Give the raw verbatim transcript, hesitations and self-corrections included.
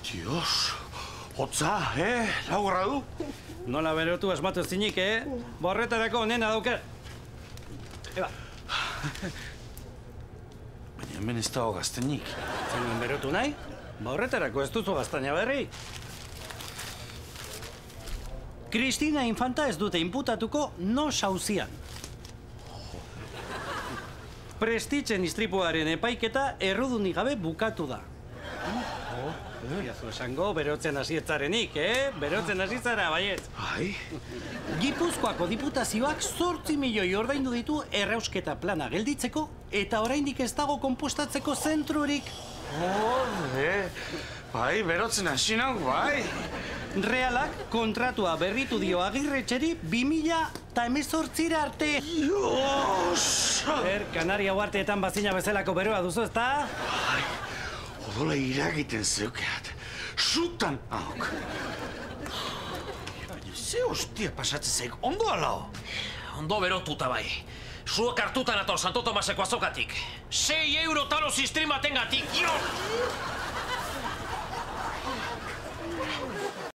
Dios, hotza, eh? Laurra du? Nola berotu asmatu zinik, eh? Borretarako nena dauke. Eba. Baina hemen ez dago gaztenik. Zenuen berotu nahi? Borretarako ez duzu gaztaina berri. Kristina Infanta ez dute inputatuko no sauzian. Prestitzen istripuaren epaiketa errudunik gabe bukatu da. Iazu esango, berotzen hasietzarenik, eh? Berotzen hasitzara, baiet. Bai? Gipuzkoako diputazioak zortzi milioi ordaindu ditu errausketa plana gelditzeko eta oraindik ez dago konpostatzeko zentrurik. Jode, bai, berotzen hasi nau, bai. Realak kontratua berritu dio Agirretxeri bi mila eta hemezortzira arte. Dios! Er, Kanaria uharteetan bazina bezalako beroa duzu, ezta? Bai, odola iragiten zeukeat. Sutan hauk. Baina ze hostia pasatzen zaik, ondo alao? Ondo berotuta bai. Zuek hartutan ator Santo Tomaseko azokatik. Sei euro talo sistrimaten gatik,